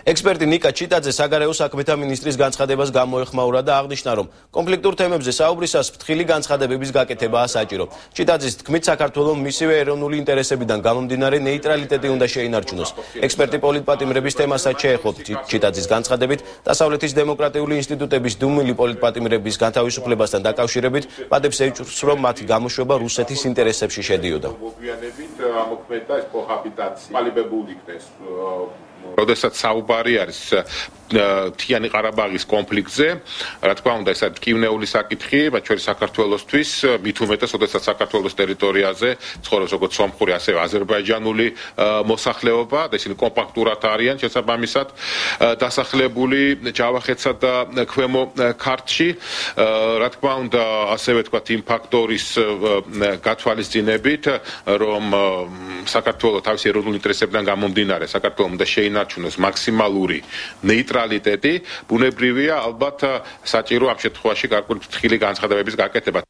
ექსპერტი ნიკა ჩიტაძე საგარეო საქმეთა მინისტრის განცხადებას გამოეხმაურა და აღნიშნა, რომ კონფლიქტურ თემებზე საუბრისას ფრთხილი განცხადებების გაკეთებაა საჭირო. ჩიტაძის თქმით, საქართველოს მისივე ეროვნული ინტერესებიდან გამომდინარე ნეიტრალიტეტი უნდა შეინარჩუნოს. ექსპერტი პოლიტპატიმრების თემასაც შეეხო. ჩიტაძის განცხადებით, დასავლეთის დემოკრატიული ინსტიტუტების დუმილი პოლიტპატიმრების განთავისუფლებასთან დაკავშირებით პატებს ეჭვს, რომ მათი გამოშვება რუსეთის ინტერესებში შედიოდა. როდესაც საუბარი არის მთიანი ყარაბაღის კონფლიქტზე, რა თქმა უნდა, ეს ტკივნეული საკითხი, მათ შორის საქართველოსთვის, მით უმეტეს, როდესაც საქართველოს ტერიტორიაზე ცხოვრობს როგორც სომხური, ასევე აზერბაიჯანული მოსახლეობა, და ისინი კომპაქტურად არიან შესაბამისად დასახლებული ჯავახეთსა და ქვემო ქართლში. რა თქმა უნდა, ასევე თქვათ იმ ფაქტორის გათვალისწინებით, რომ საქართველოს თავისი ეროვნული ინტერესებიდან გამომდინარე, საქართველოს უნდა შეინარჩუნოს მაქსიმალური ნეიტრალიტეტი, ბუნებრივია ალბათ საჭირო ამ შემთხვევაში გარკვეული ფრთხილი განცხადებების გაკეთება.